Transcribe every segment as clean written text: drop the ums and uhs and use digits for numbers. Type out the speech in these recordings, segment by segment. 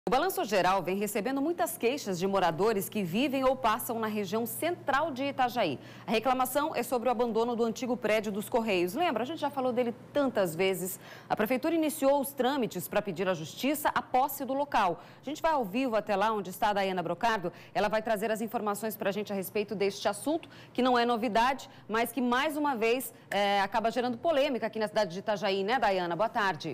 O Balanço Geral vem recebendo muitas queixas de moradores que vivem ou passam na região central de Itajaí. A reclamação é sobre o abandono do antigo prédio dos Correios. Lembra? A gente já falou dele tantas vezes. A Prefeitura iniciou os trâmites para pedir à Justiça a posse do local. A gente vai ao vivo até lá onde está a Dayana Brocardo. Ela vai trazer as informações para a gente a respeito deste assunto, que não é novidade, mas que mais uma vez acaba gerando polêmica aqui na cidade de Itajaí, né, Dayana? Boa tarde.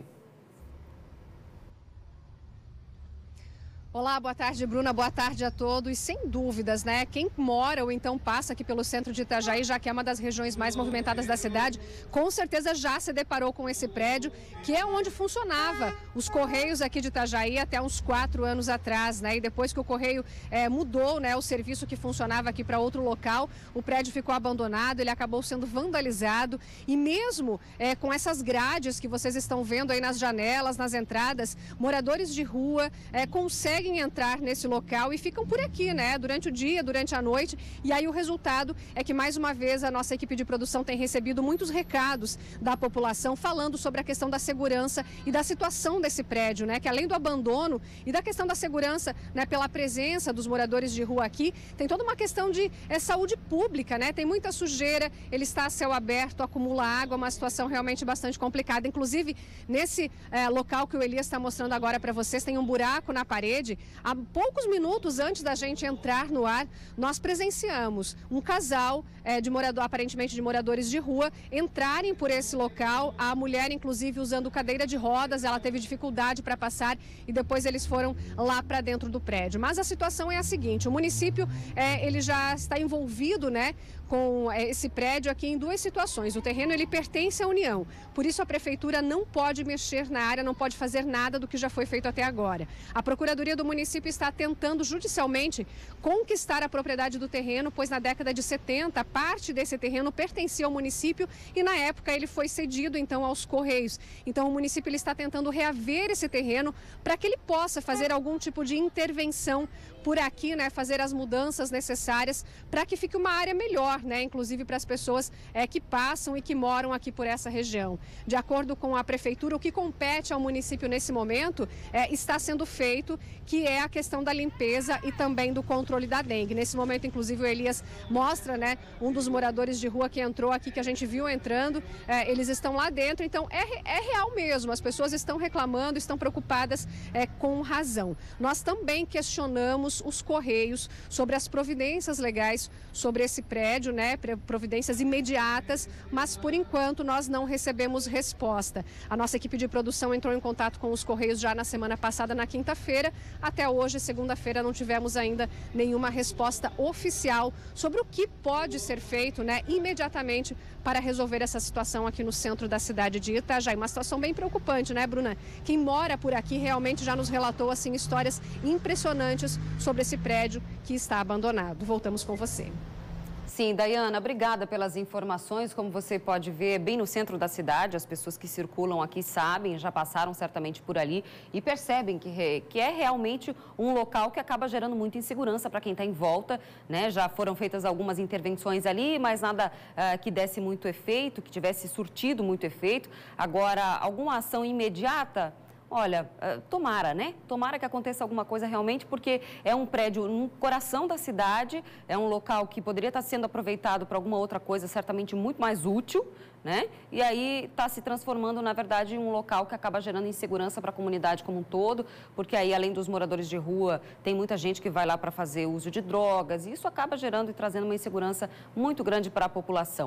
Olá, boa tarde, Bruna. Boa tarde a todos. E sem dúvidas, né? Quem mora ou então passa aqui pelo centro de Itajaí, já que é uma das regiões mais movimentadas da cidade, com certeza já se deparou com esse prédio, que é onde funcionava os Correios aqui de Itajaí até uns 4 anos atrás, né? E depois que o Correio mudou, né, o serviço que funcionava aqui para outro local, o prédio ficou abandonado, ele acabou sendo vandalizado. E mesmo com essas grades que vocês estão vendo aí nas janelas, nas entradas, moradores de rua conseguem entrar nesse local e ficam por aqui, né? Durante o dia, durante a noite. E aí o resultado é que, mais uma vez, a nossa equipe de produção tem recebido muitos recados da população falando sobre a questão da segurança e da situação desse prédio, né? Que além do abandono e da questão da segurança, né, pela presença dos moradores de rua aqui, tem toda uma questão de saúde pública, né? Tem muita sujeira, ele está a céu aberto, acumula água, uma situação realmente bastante complicada. Inclusive, nesse local que o Elias está mostrando agora para vocês, tem um buraco na parede. Há poucos minutos antes da gente entrar no ar, nós presenciamos um casal aparentemente de moradores de rua entrarem por esse local. A mulher, inclusive, usando cadeira de rodas, ela teve dificuldade para passar e depois eles foram lá para dentro do prédio. Mas a situação é a seguinte: o município ele já está envolvido, né, com esse prédio aqui em duas situações. O terreno ele pertence à União, por isso a prefeitura não pode mexer na área, não pode fazer nada do que já foi feito até agora. A Procuradoria do município está tentando judicialmente conquistar a propriedade do terreno, pois na década de 70 parte desse terreno pertencia ao município e na época ele foi cedido então aos Correios. Então o município ele está tentando reaver esse terreno para que ele possa fazer algum tipo de intervenção por aqui, né, fazer as mudanças necessárias para que fique uma área melhor, né, inclusive para as pessoas que passam e que moram aqui por essa região. De acordo com a prefeitura, o que compete ao município nesse momento está sendo feito, que é a questão da limpeza e também do controle da dengue. Nesse momento, inclusive, o Elias mostra, né, um dos moradores de rua que entrou aqui, que a gente viu entrando, eles estão lá dentro, então é real mesmo, as pessoas estão reclamando, estão preocupadas com razão. Nós também questionamos os Correios sobre as providências legais sobre esse prédio, né, providências imediatas, mas por enquanto nós não recebemos resposta. A nossa equipe de produção entrou em contato com os Correios já na semana passada, na quinta-feira. Até hoje, segunda-feira, não tivemos ainda nenhuma resposta oficial sobre o que pode ser feito, né, imediatamente para resolver essa situação aqui no centro da cidade de Itajaí. Uma situação bem preocupante, né, Bruna? Quem mora por aqui realmente já nos relatou assim histórias impressionantes sobre esse prédio que está abandonado. Voltamos com você. Sim, Dayana, obrigada pelas informações. Como você pode ver, bem no centro da cidade, as pessoas que circulam aqui sabem, já passaram certamente por ali e percebem que é realmente um local que acaba gerando muita insegurança para quem está em volta, né? Já foram feitas algumas intervenções ali, mas nada que desse muito efeito, que tivesse surtido muito efeito. Agora, alguma ação imediata? Olha, tomara, né? Tomara que aconteça alguma coisa realmente, porque é um prédio no coração da cidade, é um local que poderia estar sendo aproveitado para alguma outra coisa, certamente muito mais útil, né? E aí está se transformando, na verdade, em um local que acaba gerando insegurança para a comunidade como um todo, porque aí, além dos moradores de rua, tem muita gente que vai lá para fazer uso de drogas, e isso acaba gerando e trazendo uma insegurança muito grande para a população.